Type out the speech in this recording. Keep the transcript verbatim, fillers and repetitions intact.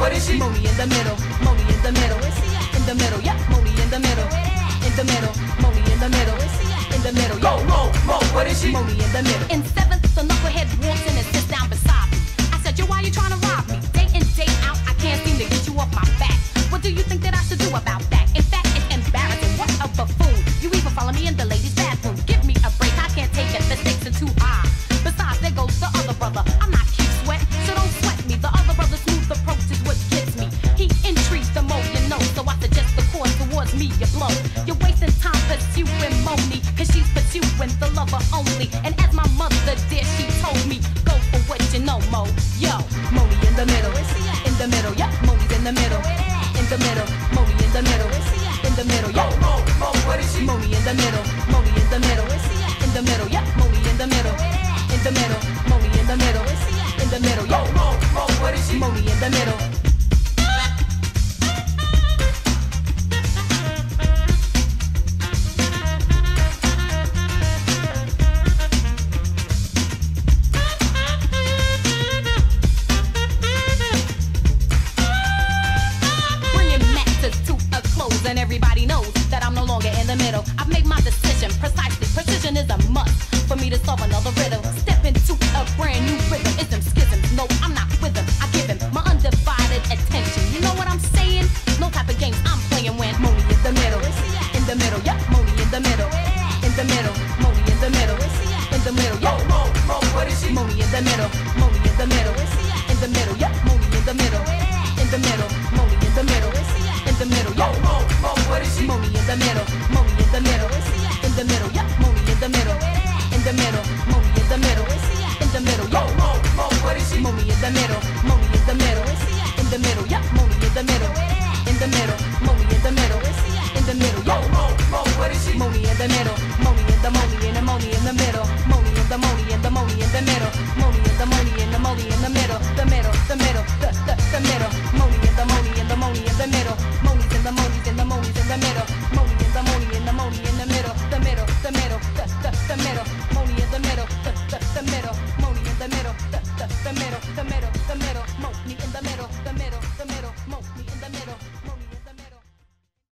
what is she? Monie in the middle, Monie in the middle, in the middle, yeah, Monie in the middle, in the middle, Monie in the middle, in the middle, go, Mo, Mo, what is she? Monie in the middle. In seventh, the knucklehead walks in and sits down beside me. I said, yo, why you trying to rob me? Day in, day out, I can't seem to get you off my back. What do you think that I should do about that? In fact, it's embarrassing. What a buffoon. You even follow me in the ladies' bathroom. Give me a break, I can't take it. The stakes are too high. Besides, there goes the other brother. I'm not cute sweat, so don't sweat me. The other brother's smooth approach is what gets me. He intrigues the more you know, so I suggest the course towards me, you blow. You're wasting time pursuing Monie, cause she's pursuing the lover only. And as my mother did, she told me, go for what you know, Mo. Yo, Monie in the middle, in the middle, yeah, Monie's in the middle, in the middle, Monie in the middle, in the middle, yo, Mo, Mo, what is she? Monie in the middle, Monie in the middle, in the middle, yeah, Monie in the middle, in the middle, Monie in the middle, in the middle, yo, Mo, Mo, what is she? Monie in the middle. And everybody knows that I'm no longer in the middle. I've made my decision precisely. Precision is a must for me to solve another riddle. Step into a brand new rhythm. Ism, schism. No, I'm not with him. I give him my undivided attention. You know what I'm saying? No type of games I'm playing when Monie in the middle. In the middle, yeah, Monie in the middle. In the middle, Monie in the middle. In the middle, yo, Mo, Mo, what is she? Monie in the middle. Monie in the middle. In the middle, yeah, Monie in the middle. In the middle, Monie in the middle. In the middle, yo, Mo, Mo, what is she? Monie in the middle, Monie in the middle, in the middle, yeah, Monie in the middle, in the middle, Monie in the middle, in the middle, yo, Mo, Mo, what is she? Monie in the middle, Monie in the middle, in the middle, yeah, Monie in the middle, in the middle, Monie in the middle, in the middle, yo, Mo, Mo, what is she? Monie in the middle, Monie in the Monie in the Monie in the middle, Monie in the Monie in the Monie in the middle, Monie